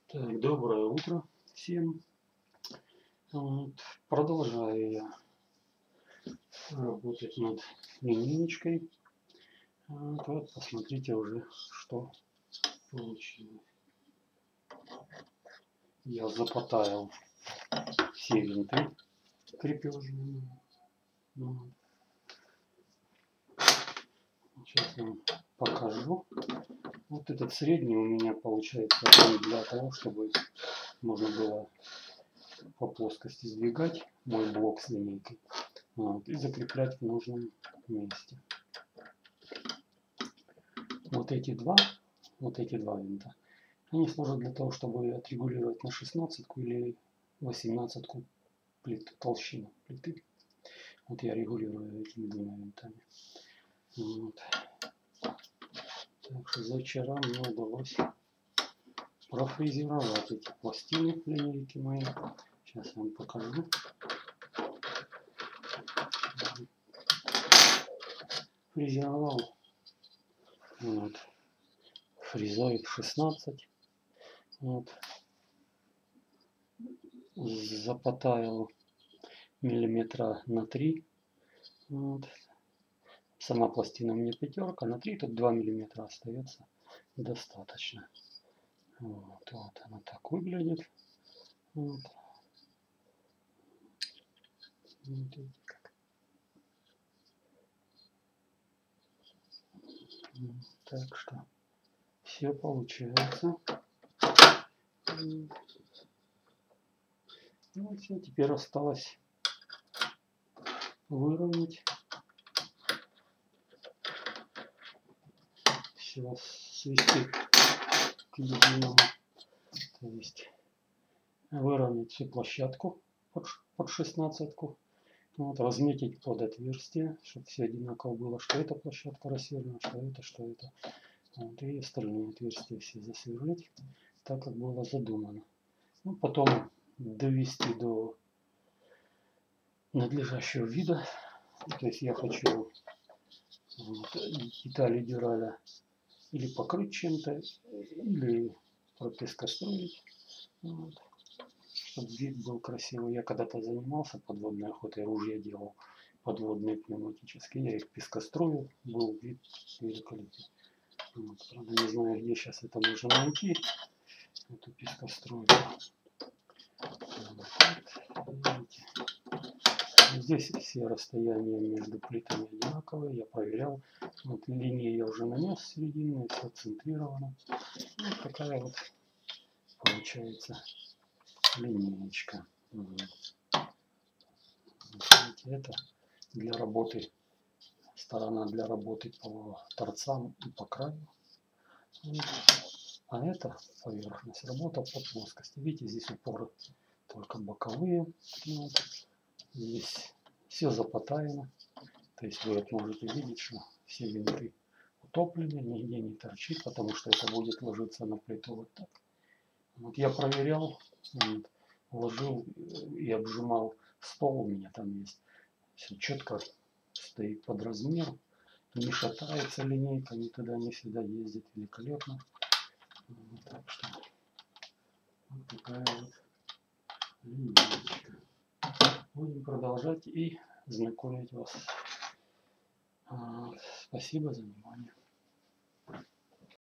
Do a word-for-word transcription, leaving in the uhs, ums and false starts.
Так, доброе утро всем. Вот, продолжаю я работать над линеечкой. Вот, вот, посмотрите уже, что получилось. Я запотаял все винты крепежные. Вот. Сейчас я вам покажу. Вот этот средний у меня получается для того, чтобы можно было по плоскости сдвигать мой блок с линейкой, вот, и закреплять в нужном месте. Вот эти два, вот эти два винта, они служат для того, чтобы отрегулировать на шестнадцатку или восемнадцатку плиту, толщину плиты. Вот я регулирую этими двумя винтами. Вот. Так что за вчера мне удалось профрезеровать эти пластины линейки мои. Сейчас я вам покажу. Фрезеровал вот, фрезой шестнадцать. Вот. Запотаял миллиметра на три. Вот. Сама пластина у меня пятерка, на три, тут два миллиметра остается достаточно. Вот, вот она так выглядит. Вот. Вот. Так что все получается. Ну и все, теперь осталось выровнять. Все свести к единому. То есть выровнять всю площадку под, под шестнадцатку. Вот, разметить под отверстие, чтобы все одинаково было, что эта площадка рассверлена, что это, что это. Вот, и остальные отверстия все засверлить, так как было задумано. Ну, потом довести до надлежащего вида. То есть я хочу вот, детали дюраля или покрыть чем-то, или пропескостроить. Вот. Чтобы вид был красивый. Я когда-то занимался подводной охотой, ружья делал подводные пневматические. Я их пескостроил, был вид великолепный. Вот. Правда, не знаю, где сейчас это можно найти, эту пескостройку. Вот. Здесь все расстояния между плитами одинаковые, я проверял. Вот линии я уже нанес серединные, все центрировано. Вот такая вот получается линеечка. Это для работы, сторона для работы по торцам и по краю. А это поверхность, работа по плоскости. Видите, здесь упоры только боковые. Вот. Здесь все запотаяно. То есть вы можете видеть, что все винты утоплены, нигде не торчит, потому что это будет ложиться на плиту вот так. Вот я проверял, вот, ложил и обжимал стол, у меня там есть. Все четко стоит под размер, не шатается линейка, никогда не всегда ездит великолепно. Вот, так что вот такая вот линейка. Будем продолжать и знакомить вас. Спасибо за внимание.